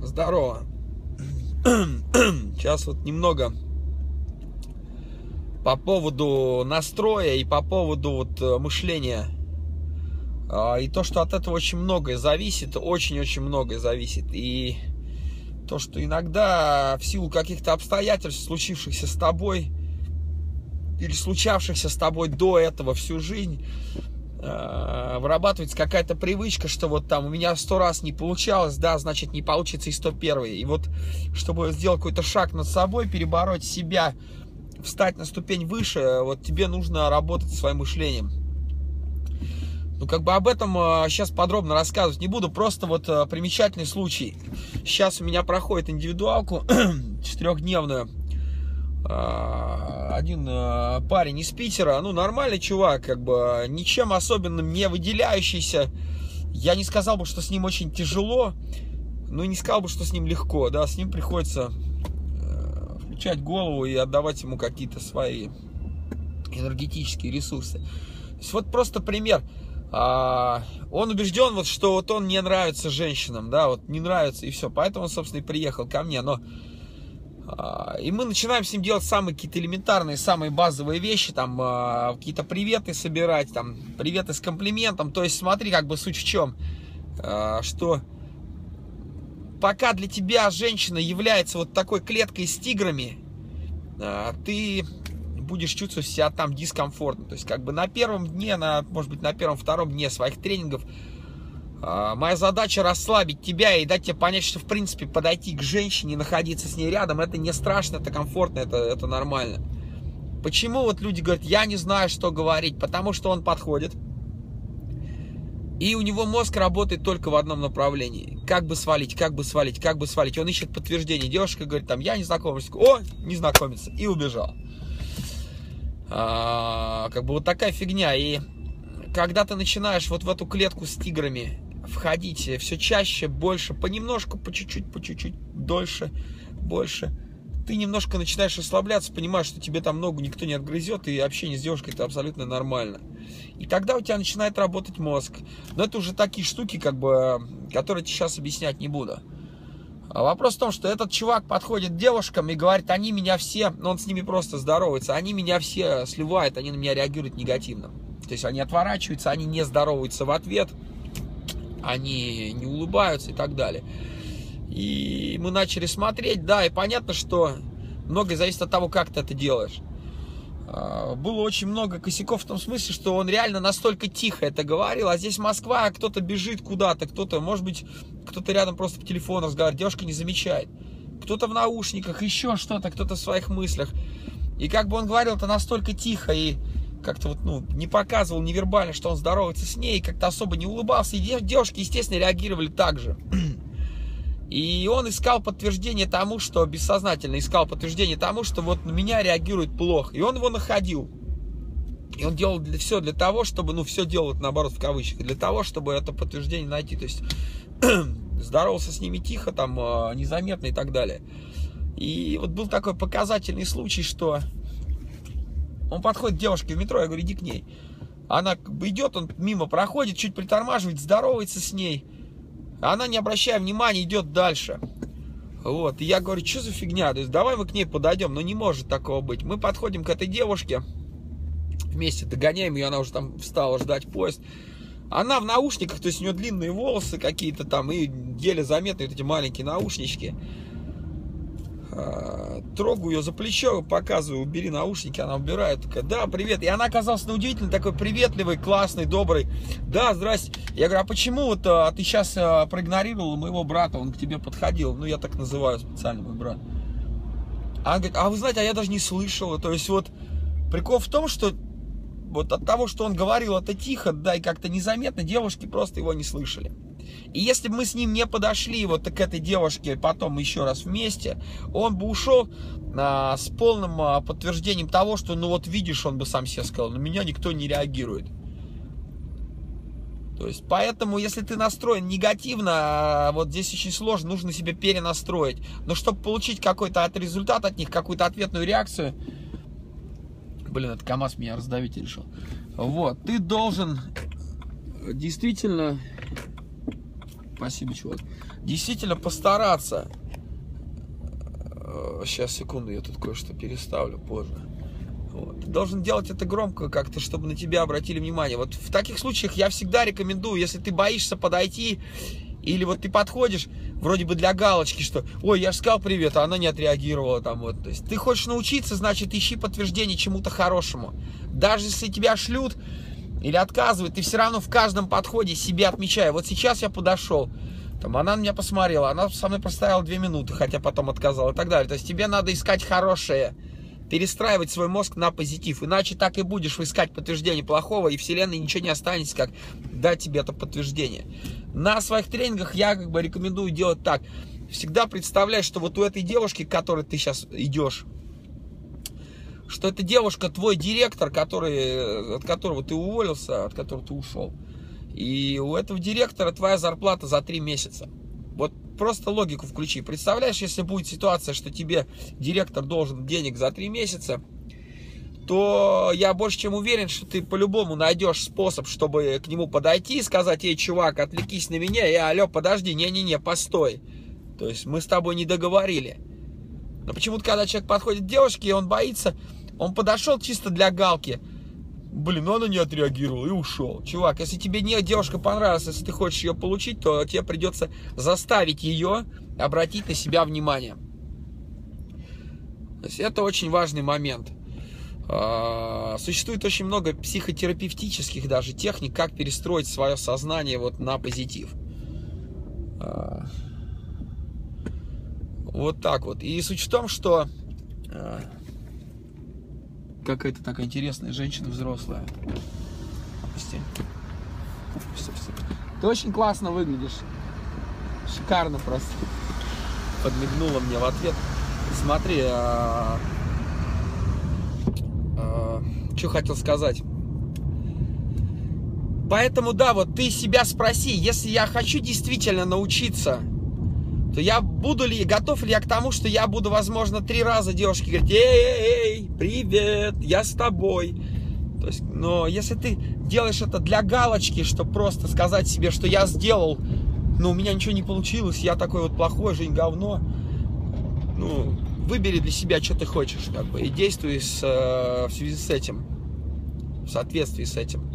Здорово. Сейчас вот немного по поводу настроя и по поводу вот мышления. И то, что от этого очень многое зависит, очень-очень многое зависит. И то, что иногда в силу каких-то обстоятельств, случившихся с тобой или случавшихся с тобой до этого всю жизнь, вырабатывается какая-то привычка, что вот там у меня 100 раз не получалось, да, значит не получится и 101. И вот чтобы сделать какой-то шаг над собой, перебороть себя, встать на ступень выше, вот тебе нужно работать со своим мышлением. Ну, как бы об этом сейчас подробно рассказывать не буду, просто вот примечательный случай. Сейчас у меня проходит индивидуалку 4-дневную. Один парень из Питера, ну, нормальный чувак, как бы ничем особенным не выделяющийся. Я не сказал бы, что с ним очень тяжело, но и не сказал бы, что с ним легко, да, с ним приходится включать голову и отдавать ему какие-то свои энергетические ресурсы. То есть вот просто пример. Он убежден, вот, что вот он не нравится женщинам, да, вот не нравится и все, поэтому он, собственно, и приехал ко мне, но и мы начинаем с ним делать самые какие-то элементарные, самые базовые вещи, там, какие-то приветы собирать, там, приветы с комплиментом. То есть, смотри, как бы суть в чем, что пока для тебя женщина является вот такой клеткой с тиграми, ты будешь чувствовать себя там дискомфортно. То есть, как бы на первом дне, может быть, на первом-втором дне своих тренингов моя задача расслабить тебя и дать тебе понять, что, в принципе, подойти к женщине, находиться с ней рядом, это не страшно, это комфортно, это нормально. Почему вот люди говорят, я не знаю, что говорить? Потому что он подходит, и у него мозг работает только в одном направлении. Как бы свалить, как бы свалить, как бы свалить. Он ищет подтверждение. Девушка говорит, там, я не знакомлюсь. О, не знакомится. И убежал. Как бы вот такая фигня. И когда ты начинаешь вот в эту клетку с тиграми входить все чаще, больше, понемножку, по чуть-чуть, дольше, больше, ты немножко начинаешь расслабляться, понимаешь, что тебе там ногу никто не отгрызет, и общение с девушкой это абсолютно нормально. И тогда у тебя начинает работать мозг. Но это уже такие штуки, как бы, которые я сейчас объяснять не буду. Вопрос в том, что этот чувак подходит к девушкам и говорит, они меня все, ну он с ними просто здоровается, они меня все сливают, они на меня реагируют негативно. То есть они отворачиваются, они не здороваются в ответ, они не улыбаются и так далее. И мы начали смотреть, да, и понятно, что многое зависит от того, как ты это делаешь. Было очень много косяков в том смысле, что он реально настолько тихо это говорил, а здесь Москва, кто-то бежит куда-то, кто-то, может быть, кто-то рядом просто по телефону разговаривает, девушка не замечает. Кто-то в наушниках, еще что-то, кто-то в своих мыслях. И как бы он говорил это настолько тихо и как-то вот, ну, не показывал невербально, что он здоровается с ней, как-то особо не улыбался. И девушки, естественно, реагировали так же. И он искал подтверждение тому, что бессознательно искал подтверждение тому, что вот на меня реагирует плохо. И он его находил. И он делал все для того, чтобы, ну, все делал, наоборот, в кавычках, для того, чтобы это подтверждение найти. То есть здоровался с ними тихо, там, незаметно и так далее. И вот был такой показательный случай, что он подходит к девушке в метро, я говорю, иди к ней. Она как бы идет, он мимо проходит, чуть притормаживает, здоровается с ней. Она, не обращая внимания, идет дальше. Вот, и я говорю, что за фигня? То есть давай мы к ней подойдем, но не может такого быть. Мы подходим к этой девушке, вместе догоняем ее, она уже там встала ждать поезд. Она в наушниках, то есть у нее длинные волосы какие-то там, и еле заметные вот эти маленькие наушнички. Трогаю ее за плечо, показываю, убери наушники, она убирает, такая, да, привет. И она оказалась на удивительно такой приветливый, классный, добрый. Да, здрасте. Я говорю, а почему вот ты сейчас проигнорировал моего брата, он к тебе подходил? Ну, я так называю специально, мой брат. Она говорит, а вы знаете, а я даже не слышала. То есть вот прикол в том, что вот от того, что он говорил это тихо, да, и как-то незаметно, девушки просто его не слышали. И если бы мы с ним не подошли вот к этой девушке потом еще раз вместе, он бы ушел с полным подтверждением того, что, ну вот видишь, он бы сам себе сказал, на меня никто не реагирует. То есть, поэтому, если ты настроен негативно, вот здесь очень сложно, нужно себя перенастроить. Но чтобы получить какой-то результат от них, какую-то ответную реакцию, блин, этот КамАЗ меня раздавить решил. Вот, ты должен действительно... Спасибо, чувак. действительно постараться. Сейчас, секунду, я тут кое-что переставлю позже. Вот. Ты должен делать это громко как-то, чтобы на тебя обратили внимание. Вот в таких случаях я всегда рекомендую, если ты боишься подойти, или вот ты подходишь, вроде бы для галочки, что ой, я же сказал привет, а она не отреагировала там вот. То есть ты хочешь научиться, значит, ищи подтверждение чему-то хорошему. Даже если тебя шлют или отказывают, ты все равно в каждом подходе себе отмечай. Вот сейчас я подошел, там, она на меня посмотрела, она со мной простояла 2 минуты, хотя потом отказала и так далее. То есть тебе надо искать хорошее, перестраивать свой мозг на позитив. Иначе так и будешь искать подтверждение плохого, и вселенной ничего не останется, как дать тебе это подтверждение. На своих тренингах я как бы рекомендую делать так. Всегда представляй, что вот у этой девушки, к которой ты сейчас идешь, что эта девушка твой директор, от которого ты уволился, от которого ты ушел. И у этого директора твоя зарплата за 3 месяца. Вот просто логику включи. Представляешь, если будет ситуация, что тебе директор должен денег за 3 месяца, то я больше чем уверен, что ты по-любому найдешь способ, чтобы к нему подойти и сказать: эй, чувак, отвлекись на меня, и алло, подожди, не-не-не, постой. То есть мы с тобой не договорили. Но почему-то, когда человек подходит к девушке, и он боится, он подошел чисто для галки. Блин, ну она не отреагировала и ушел. Чувак, если тебе девушка понравилась, если ты хочешь ее получить, то тебе придется заставить ее обратить на себя внимание. То есть это очень важный момент. Существует очень много психотерапевтических даже техник, как перестроить свое сознание вот на позитив. Вот так вот. И суть в том, что какая-то такая интересная женщина взрослая. Ты очень классно выглядишь. Шикарно просто. Подмигнула мне в ответ. Смотри, что хотел сказать. Поэтому, да, вот ты себя спроси, если я хочу действительно научиться, то я готов ли я к тому, что я буду, возможно, 3 раза девушке говорить: эй, привет, я с тобой. То есть, но если ты делаешь это для галочки, чтобы просто сказать себе, что я сделал, но у меня ничего не получилось, я такой вот плохой, жизнь говно, ну, выбери для себя, что ты хочешь, как бы, и действуй в связи с этим, в соответствии с этим.